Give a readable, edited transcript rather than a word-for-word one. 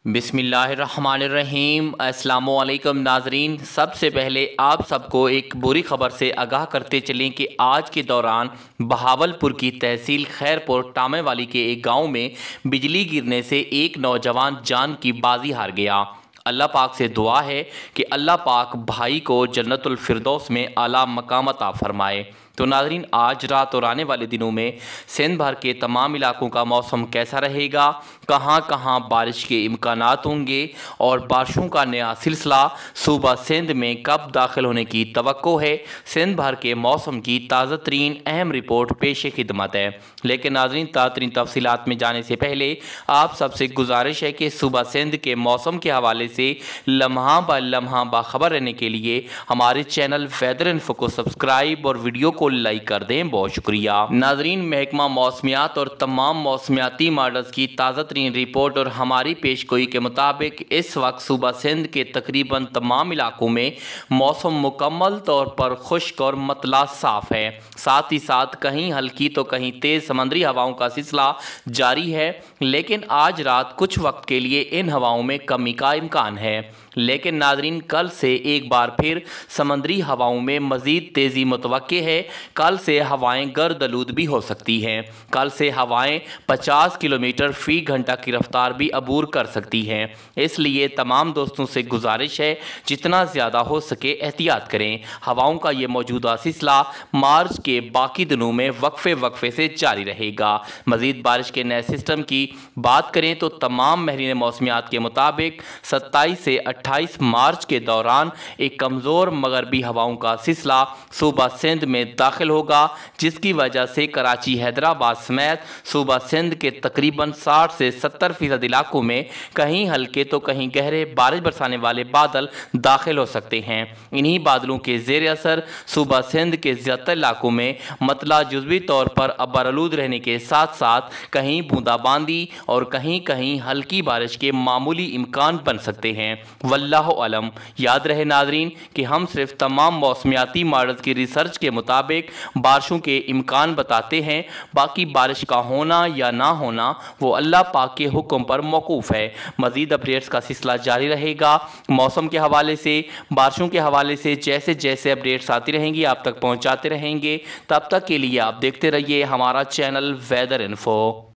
बिस्मिल्लाहिर्रहमानिर्रहीम। अस्सलामु अलैकुम नाजरीन, सबसे पहले आप सबको एक बुरी खबर से आगाह करते चलें कि आज के दौरान बहावलपुर की तहसील खैरपुर टामेवाली के एक गांव में बिजली गिरने से एक नौजवान जान की बाजी हार गया। अल्लाह पाक से दुआ है कि अल्लाह पाक भाई को जन्नतुल फिरदौस में आला मकाम अता फरमाए। तो नाज़रीन, आज रात और आने वाले दिनों में सिंध भर के तमाम इलाकों का मौसम कैसा रहेगा, कहां कहां बारिश के इम्कानात होंगे और बारिशों का नया सिलसिला सूबा सिंध में कब दाखिल होने की तवक्को है, सिंध भर के मौसम की ताज़ा तरीन अहम रिपोर्ट पेश खिदमत है। लेकिन नाज़रीन, ताज़ा तरीन तफसीलात में जाने से पहले आप सबसे गुजारिश है कि सूबा सिंध के मौसम के हवाले से लम्हा ब लम्हा बाखबर रहने के लिए हमारे चैनल वेदर इन्फो को सब्सक्राइब और वीडियो को लाइक कर दें। बहुत शुक्रिया नाजरीन। महकमा मौसमियात और तमाम मौसमियाती मॉडल्स की ताज़ा तरीन रिपोर्ट और हमारी पेशगोई के मुताबिक इस वक्त सूबा सिंध के तकरीबन तमाम इलाकों में मौसम मुकम्मल तौर पर खुश्क और मतला साफ है। साथ ही साथ कहीं हल्की तो कहीं तेज़ समंदरी हवाओं का सिलसिला जारी है, लेकिन आज रात कुछ वक्त के लिए इन हवाओं में कमी का इम्कान है। लेकिन नाजरीन, कल से एक बार फिर समंदरी हवाओं में मज़ीद तेज़ी मुतवक्के है। कल से हवाएं गर्द-आलूद भी हो सकती हैं। कल से हवाएं 50 किलोमीटर फ़ी घंटा की रफ्तार भी अबूर कर सकती हैं। इसलिए तमाम दोस्तों से गुजारिश है, जितना ज़्यादा हो सके एहतियात करें। हवाओं का ये मौजूदा सिलसिला मार्च के बाकी दिनों में वक्फे से जारी रहेगा। मज़ीद बारिश के नए सिस्टम की बात करें तो तमाम माहिरीन मौसमियात के मुताबिक 27 से 28 मार्च के दौरान एक कमज़ोर मगरबी हवाओं का सिलसिला सूबा सिंध में दाखिल होगा, जिसकी वजह से कराची, हैदराबाद समेत सूबा सिंध के तकरीबन 60 से 70% इलाकों में कहीं हल्के तो कहीं गहरे बारिश बरसाने वाले बादल दाखिल हो सकते हैं। इन्हीं बादलों के ज़ेर असर सूबा सिंध के ज़्यादातर इलाकों में मतला जुज़वी तौर पर अब्बारालूद रहने के साथ साथ कहीं बूंदाबांदी और कहीं कहीं हल्की बारिश के मामूली इम्कान बन सकते हैं। वल्लाहु आलम। याद रहे नाजरीन कि हम सिर्फ तमाम मौसमियाती मॉडल्स की रिसर्च के मुताबिक बारिशों के इम्कान बताते हैं। बाकी बारिश का होना या ना होना वो अल्लाह पाक के हुक्म पर मौकूफ़ है। मज़ीद अपडेट्स का सिलसिला जारी रहेगा। मौसम के हवाले से, बारिशों के हवाले से जैसे जैसे अपडेट्स आती रहेंगी आप तक पहुँचाते रहेंगे। तब तक के लिए आप देखते रहिए हमारा चैनल वेदर इन्फो।